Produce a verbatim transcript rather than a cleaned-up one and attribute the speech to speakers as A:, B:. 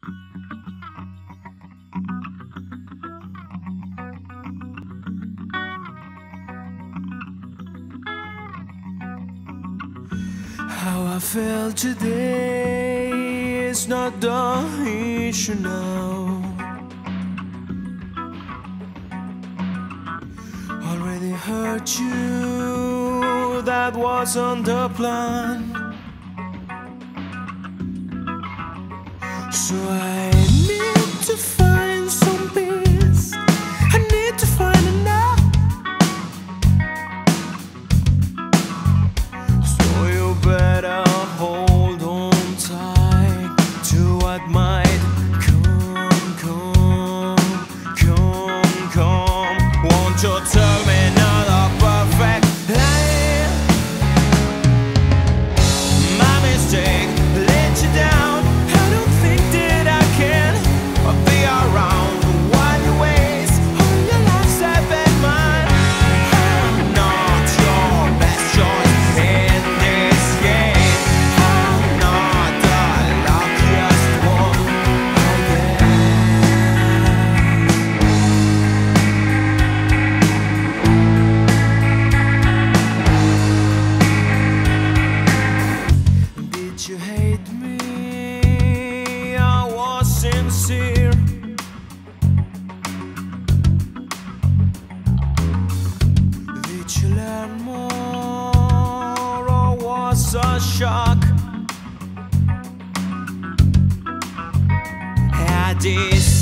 A: How I feel today is not the issue now. Already hurt you, that wasn't the plan. So I need to find some peace. I need to find enough. So you better hold on tight to what might come, come, come, come. Won't you tell me not a perfect life? My mistake let you down. I don't think that I can be around while you waste all your life saving mine. I'm not your best choice in this game. I'm not the luckiest one, I guess. Did you hate me? I was sincere. Did you learn more, or was a shock? I did.